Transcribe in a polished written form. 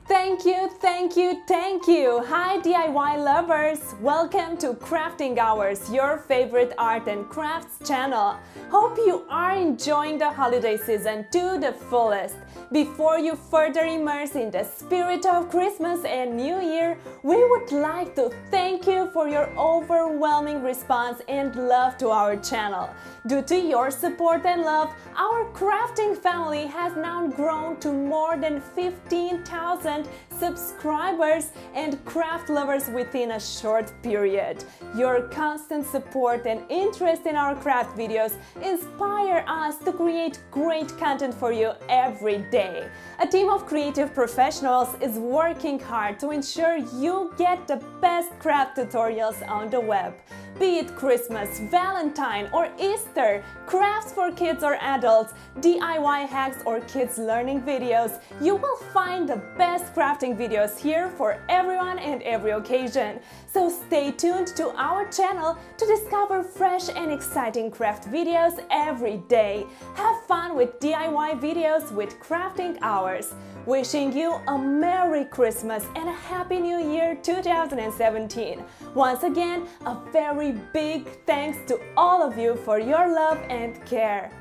Thank you, thank you, thank you! Hi DIY lovers! Welcome to Crafting Hours, your favorite art and crafts channel. Hope you are enjoying the holiday season to the fullest. Before you further immerse in the spirit of Christmas and New Year, we would like to thank you for your overwhelming response and love to our channel. Due to your support and love, our crafting family has now grown to more than 15,000 subscribers and craft lovers within a short period. Your constant support and interest in our craft videos inspire us to create great content for you every day. A team of creative professionals is working hard to ensure you get the best craft tutorials on the web. Be it Christmas, Valentine or Easter, crafts for kids or adults, DIY hacks or kids learning videos, you will find the best crafting videos here for everyone and every occasion. So stay tuned to our channel to discover fresh and exciting craft videos every day. Have fun with DIY videos with Crafting Hours. Wishing you a Merry Christmas and a Happy New Year 2017. Once again, a very big thanks to all of you for your love and care.